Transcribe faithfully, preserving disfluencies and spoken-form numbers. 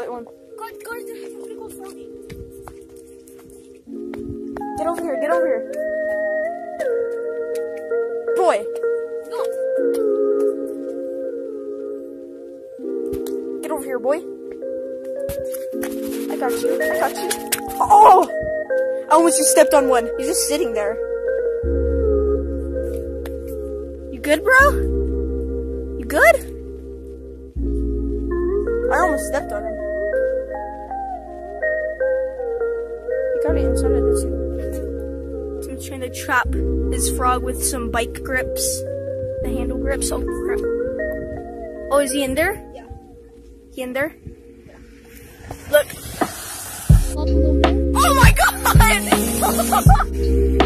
that one. Get over here, get over here. Boy. Go. Get over here, boy. I got you, I got you. Oh! I almost just stepped on one. He's just sitting there. You good, bro? You good? I almost stepped on him. He got it inside of this. So I'm trying to trap this frog with some bike grips. The handle grips. Oh, crap. Oh, is he in there? Yeah. He in there? Yeah. Look. Up a little bit. Oh my god!